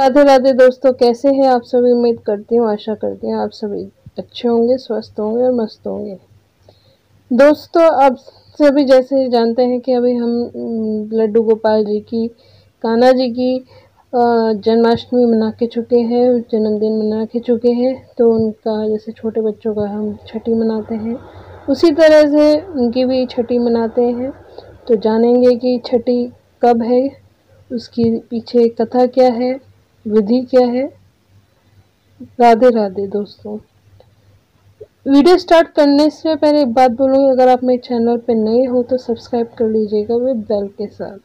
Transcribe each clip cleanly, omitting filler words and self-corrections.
राधे राधे दोस्तों, कैसे हैं आप सभी। उम्मीद करती हूँ, आशा करती हूँ आप सभी अच्छे होंगे, स्वस्थ होंगे और मस्त होंगे। दोस्तों, आप सभी जैसे जानते हैं कि अभी हम लड्डू गोपाल जी की, कान्हा जी की जन्माष्टमी मना के चुके हैं, जन्मदिन मना के चुके हैं। तो उनका जैसे छोटे बच्चों का हम छठी मनाते हैं, उसी तरह से उनकी भी छठी मनाते हैं। तो जानेंगे कि छठी कब है, उसकी पीछे कथा क्या है, विधि क्या है। राधे राधे दोस्तों। वीडियो स्टार्ट करने से पहले एक बात बोलूँगी, अगर आप मेरे चैनल पर नए हो तो सब्सक्राइब कर लीजिएगा विद बेल के साथ।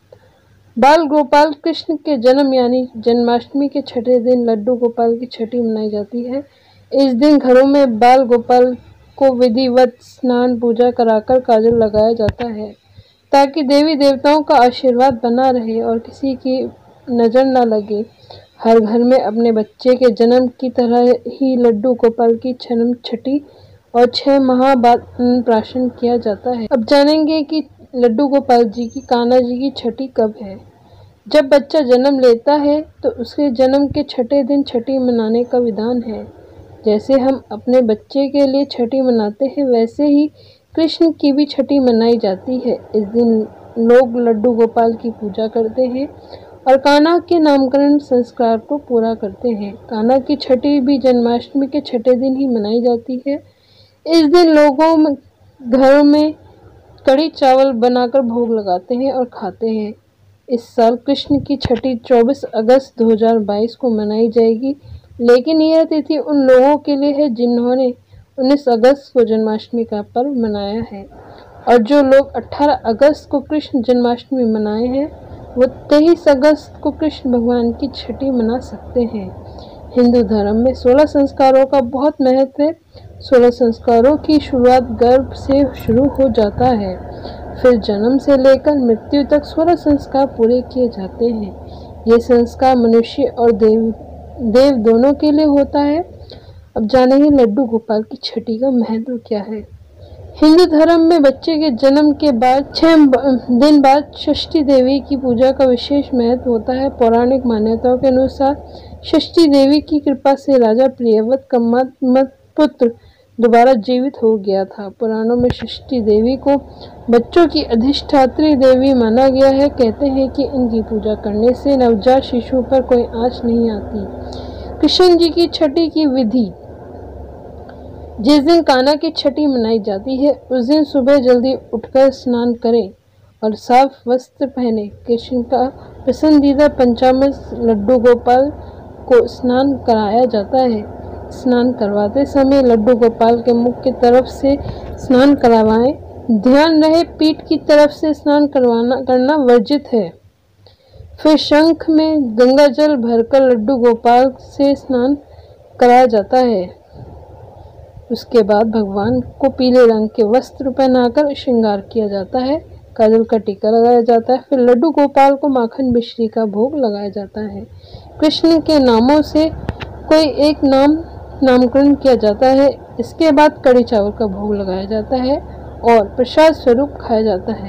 बाल गोपाल कृष्ण के जन्म यानी जन्माष्टमी के छठे दिन लड्डू गोपाल की छठी मनाई जाती है। इस दिन घरों में बाल गोपाल को विधिवत स्नान पूजा कराकर काजल लगाया जाता है, ताकि देवी देवताओं का आशीर्वाद बना रहे और किसी की नज़र न लगे। हर घर में अपने बच्चे के जन्म की तरह ही लड्डू गोपाल की जन्म छठी और 6 माह बाद अन्नप्राशन किया जाता है। अब जानेंगे कि लड्डू गोपाल जी की, कान्हा जी की छठी कब है। जब बच्चा जन्म लेता है तो उसके जन्म के छठे दिन छठी मनाने का विधान है। जैसे हम अपने बच्चे के लिए छठी मनाते हैं, वैसे ही कृष्ण की भी छठी मनाई जाती है। इस दिन लोग लड्डू गोपाल की पूजा करते हैं और कान्हा के नामकरण संस्कार को पूरा करते हैं। कान्हा की छठी भी जन्माष्टमी के छठे दिन ही मनाई जाती है। इस दिन लोगों घरों में कढ़ी चावल बनाकर भोग लगाते हैं और खाते हैं। इस साल कृष्ण की छठी 24 अगस्त 2022 को मनाई जाएगी, लेकिन यह तिथि उन लोगों के लिए है जिन्होंने 19 अगस्त को जन्माष्टमी का पर्व मनाया है, और जो लोग 18 अगस्त को कृष्ण जन्माष्टमी मनाए हैं वो 23 अगस्त को कृष्ण भगवान की छठी मना सकते हैं। हिंदू धर्म में 16 संस्कारों का बहुत महत्व है। 16 संस्कारों की शुरुआत गर्भ से शुरू हो जाता है, फिर जन्म से लेकर मृत्यु तक 16 संस्कार पूरे किए जाते हैं। ये संस्कार मनुष्य और देव दोनों के लिए होता है। अब जानेंगे लड्डू गोपाल की छठी का महत्व क्या है। हिंदू धर्म में बच्चे के जन्म के बाद 6 दिन बाद षष्ठी देवी की पूजा का विशेष महत्व होता है। पौराणिक मान्यताओं के अनुसार षष्ठी देवी की कृपा से राजा प्रियव्रत का मत पुत्र दोबारा जीवित हो गया था। पुराणों में षष्ठी देवी को बच्चों की अधिष्ठात्री देवी माना गया है। कहते हैं कि इनकी पूजा करने से नवजात शिशु पर कोई आँच नहीं आती। कृष्ण जी की छठी की विधि। जिस दिन कान्हा की छठी मनाई जाती है, उस दिन सुबह जल्दी उठकर स्नान करें और साफ वस्त्र पहने। कृष्ण का पसंदीदा पंचामृत लड्डू गोपाल को स्नान कराया जाता है। स्नान करवाते समय लड्डू गोपाल के मुख की तरफ से स्नान करवाएं। ध्यान रहे, पीठ की तरफ से स्नान करना वर्जित है। फिर शंख में गंगा जल भरकर लड्डू गोपाल से स्नान कराया जाता है। उसके बाद भगवान को पीले रंग के वस्त्र पहनाकर श्रृंगार किया जाता है, काजल का टीका लगाया जाता है। फिर लड्डू गोपाल को माखन मिश्री का भोग लगाया जाता है। कृष्ण के नामों से कोई एक नामकरण किया जाता है। इसके बाद कढ़ी चावल का भोग लगाया जाता है और प्रसाद स्वरूप खाया जाता है।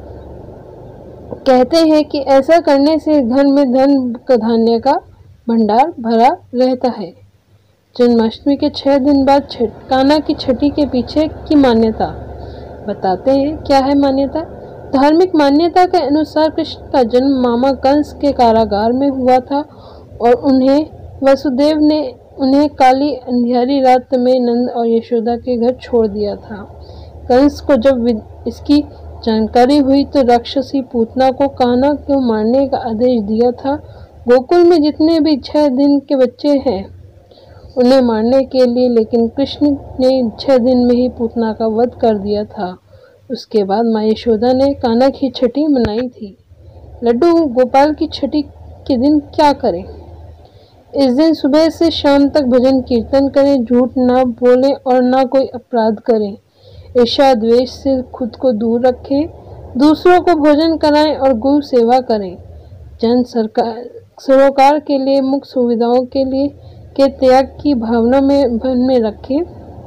कहते हैं कि ऐसा करने से घर में धन धान्य का भंडार भरा रहता है। जन्माष्टमी के 6 दिन बाद कान्हा की छठी के पीछे की मान्यता बताते हैं। क्या है मान्यता? धार्मिक मान्यता के अनुसार कृष्ण का जन्म मामा कंस के कारागार में हुआ था और उन्हें वसुदेव ने उन्हें काली अंधियारी रात में नंद और यशोदा के घर छोड़ दिया था। कंस को जब इसकी जानकारी हुई तो राक्षसी पूतना को कान्हा को मारने का आदेश दिया था। गोकुल में जितने भी 6 दिन के बच्चे हैं उन्हें मारने के लिए, लेकिन कृष्ण ने 6 दिन में ही पूतना का वध कर दिया था। उसके बाद माँ यशोदा ने कान्हा की छठी मनाई थी। लड्डू गोपाल की छठी के दिन क्या करें? इस दिन सुबह से शाम तक भजन कीर्तन करें, झूठ ना बोलें और ना कोई अपराध करें। ईर्ष्या द्वेष से खुद को दूर रखें, दूसरों को भोजन कराएं और गौ सेवा करें। जन सरोकार के लिए, मुख्य सुविधाओं के त्याग की भावना में मन में रखें।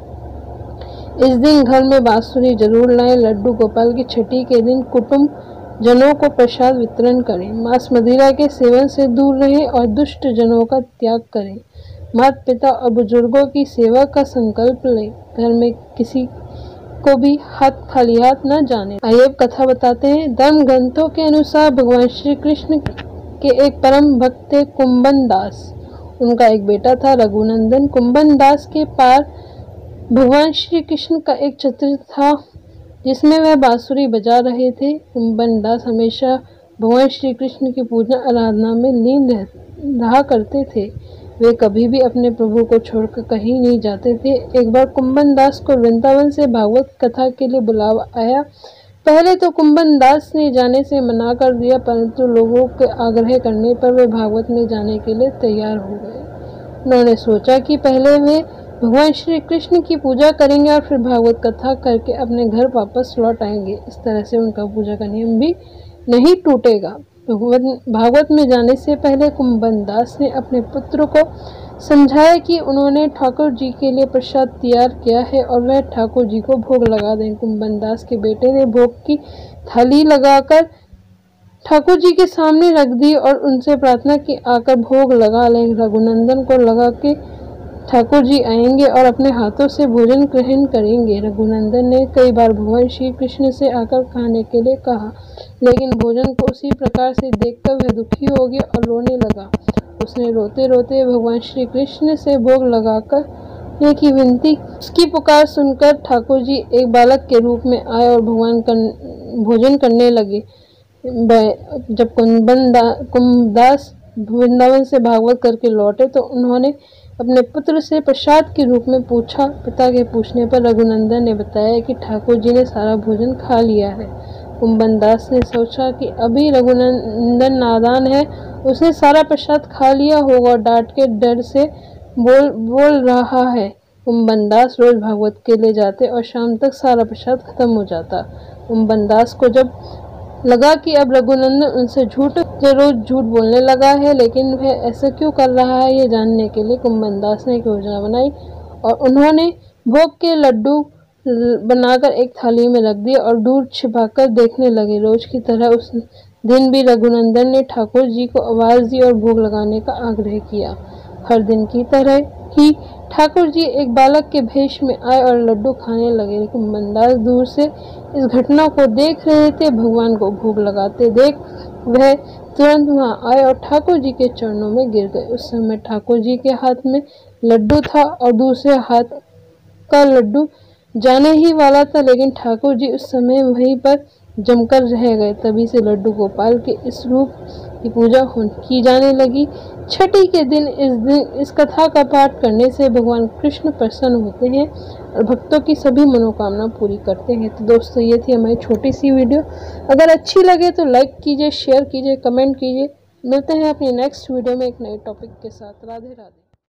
इस दिन घर में बांसुरी जरूर लाएं। लड्डू गोपाल की छठी के दिन कुटुंब जनों को प्रसाद वितरण करें, मांस मदिरा के सेवन से दूर रहें और दुष्ट जनों का त्याग करें। माता पिता और बुजुर्गों की सेवा का संकल्प लें। घर में किसी को भी खाली हाथ न जाने। आइए अब कथा बताते हैं। धर्म ग्रंथों के अनुसार भगवान श्री कृष्ण के एक परम भक्त थे कुंभन दास। उनका एक बेटा था रघुनंदन। कुंभन दास के पार भगवान श्री कृष्ण का एक छत्र था जिसमें वह बांसुरी बजा रहे थे। कुंभन दास हमेशा भगवान श्री कृष्ण की पूजा आराधना में लीन रहा करते थे। वे कभी भी अपने प्रभु को छोड़कर कहीं नहीं जाते थे। एक बार कुंभन दास को वृंदावन से भागवत कथा के लिए बुलावा आया। पहले तो कुंभन दास ने जाने से मना कर दिया, परंतु लोगों के आग्रह करने पर वे भागवत में जाने के लिए तैयार हो गए। उन्होंने सोचा कि पहले वे भगवान श्री कृष्ण की पूजा करेंगे और फिर भागवत कथा करके अपने घर वापस लौट आएंगे। इस तरह से उनका पूजा का नियम भी नहीं टूटेगा। भागवत में जाने से पहले कुंभन दास ने अपने पुत्र को समझाया कि उन्होंने ठाकुर जी के लिए प्रसाद तैयार किया है और वह ठाकुर जी को भोग लगा दें। कुंभन दास के बेटे ने भोग की थाली लगाकर ठाकुर जी के सामने रख दी और उनसे प्रार्थना की आकर भोग लगा लें। रघुनंदन को लगा के ठाकुर जी आएंगे और अपने हाथों से भोजन ग्रहण करेंगे। रघुनंदन ने कई बार भगवान श्री कृष्ण से आकर खाने के लिए कहा, लेकिन भोजन को उसी प्रकार से देखकर वह दुखी हो गया और रोने लगा। उसने रोते रोते भगवान श्री कृष्ण से भोग लगाकर की विनती। उसकी पुकार सुनकर ठाकुर जी एक बालक के रूप में आए और भोजन करने लगे। जब कुंभदास वृंदावन से भागवत करके लौटे तो उन्होंने अपने पुत्र से प्रसाद के रूप में पूछा। पिता के पूछने पर रघुनंदन ने बताया कि ठाकुर जी ने सारा भोजन खा लिया है। कुंभन दास ने सोचा कि अभी रघुनंदन नादान है, उसने सारा प्रसाद खा लिया होगा और डांट के डर से बोल रहा है। कुंभन दास रोज भागवत के लिए जाते और शाम तक सारा प्रसाद खत्म हो जाता। कुंभन दास को जब लगा कि अब रघुनंदन उनसे रोज झूठ बोलने लगा है, लेकिन वह ऐसा क्यों कर रहा है, ये जानने के लिए कुंभन दास ने एक योजना बनाई और उन्होंने भोग के लड्डू बनाकर एक थाली में रख दिए और दूर छिपाकर देखने लगे। रोज की तरह उस दिन भी रघुनंदन ने ठाकुर जी को आवाज दी और भोग लगाने का आग्रह किया। हर दिन की तरह ही ठाकुर जी एक बालक के भेष में आए और लड्डू खाने लगे। कुंभन दास दूर से इस घटना को देख रहे थे। भगवान को भोग लगाते देख वह तुरंत वहां आए और ठाकुर जी के चरणों में गिर गए। उस समय ठाकुर जी के हाथ में लड्डू था और दूसरे हाथ का लड्डू जाने ही वाला था, लेकिन ठाकुर जी उस समय वहीं पर जमकर रह गए। तभी से लड्डू गोपाल के इस रूप की पूजा की जाने लगी। छठी के दिन इस कथा का पाठ करने से भगवान कृष्ण प्रसन्न होते हैं और भक्तों की सभी मनोकामना पूरी करते हैं। तो दोस्तों, ये थी हमारी छोटी सी वीडियो। अगर अच्छी लगे तो लाइक कीजिए, शेयर कीजिए, कमेंट कीजिए। मिलते हैं अपनी नेक्स्ट वीडियो में एक नए टॉपिक के साथ। राधे राधे।